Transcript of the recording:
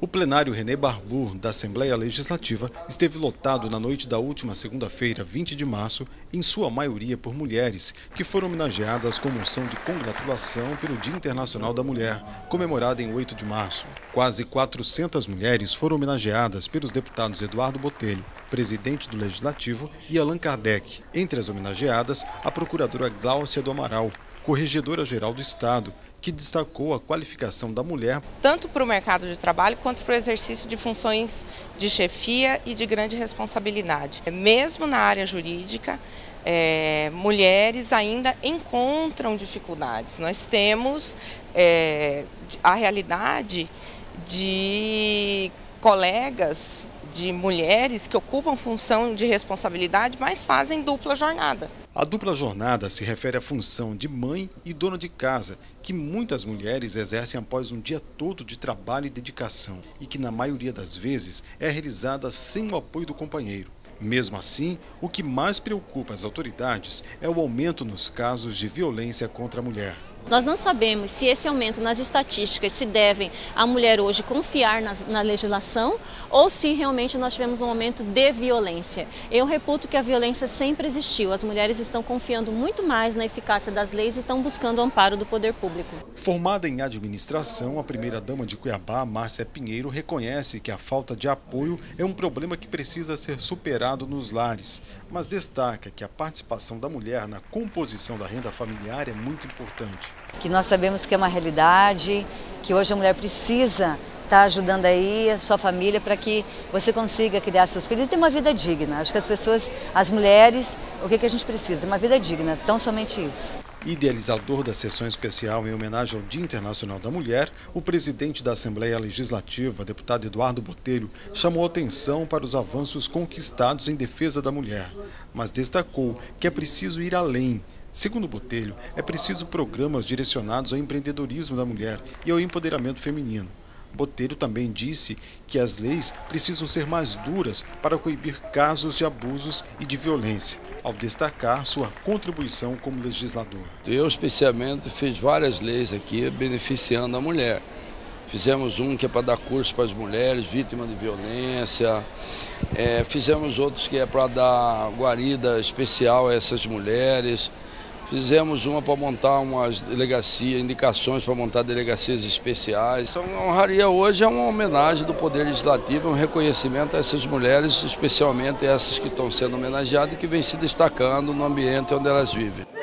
O plenário René Barbu, da Assembleia Legislativa, esteve lotado na noite da última segunda-feira, 20 de março, em sua maioria por mulheres, que foram homenageadas com moção de congratulação pelo Dia Internacional da Mulher, comemorado em 8 de março. Quase 400 mulheres foram homenageadas pelos deputados Eduardo Botelho, presidente do Legislativo, e Allan Kardec. Entre as homenageadas, a procuradora Gláucia do Amaral, corregedora-geral do Estado, que destacou a qualificação da mulher tanto para o mercado de trabalho quanto para o exercício de funções de chefia e de grande responsabilidade. Mesmo na área jurídica, mulheres ainda encontram dificuldades. Nós temos a realidade de colegas, de mulheres que ocupam função de responsabilidade, mas fazem dupla jornada. A dupla jornada se refere à função de mãe e dona de casa, que muitas mulheres exercem após um dia todo de trabalho e dedicação, e que na maioria das vezes é realizada sem o apoio do companheiro. Mesmo assim, o que mais preocupa as autoridades é o aumento nos casos de violência contra a mulher. Nós não sabemos se esse aumento nas estatísticas se devem à mulher hoje confiar na legislação ou se realmente nós tivemos um aumento de violência. Eu reputo que a violência sempre existiu. As mulheres estão confiando muito mais na eficácia das leis e estão buscando o amparo do poder público. Formada em administração, a primeira-dama de Cuiabá, Márcia Pinheiro, reconhece que a falta de apoio é um problema que precisa ser superado nos lares, mas destaca que a participação da mulher na composição da renda familiar é muito importante. Que nós sabemos que é uma realidade, que hoje a mulher precisa estar ajudando aí a sua família para que você consiga criar seus filhos e ter uma vida digna. Acho que as mulheres, o que a gente precisa? Uma vida digna, tão somente isso. Idealizador da sessão especial em homenagem ao Dia Internacional da Mulher, o presidente da Assembleia Legislativa, deputado Eduardo Botelho, chamou atenção para os avanços conquistados em defesa da mulher, mas destacou que é preciso ir além. Segundo Botelho, é preciso programas direcionados ao empreendedorismo da mulher e ao empoderamento feminino. Botelho também disse que as leis precisam ser mais duras para coibir casos de abusos e de violência, ao destacar sua contribuição como legislador. Eu, especialmente, fiz várias leis aqui beneficiando a mulher. Fizemos um que é para dar curso para as mulheres vítimas de violência, fizemos outros que é para dar guarida especial a essas mulheres. Fizemos uma para montar umas delegacias, indicações para montar delegacias especiais. A honraria hoje é uma homenagem do Poder Legislativo, um reconhecimento a essas mulheres, especialmente essas que estão sendo homenageadas e que vêm se destacando no ambiente onde elas vivem.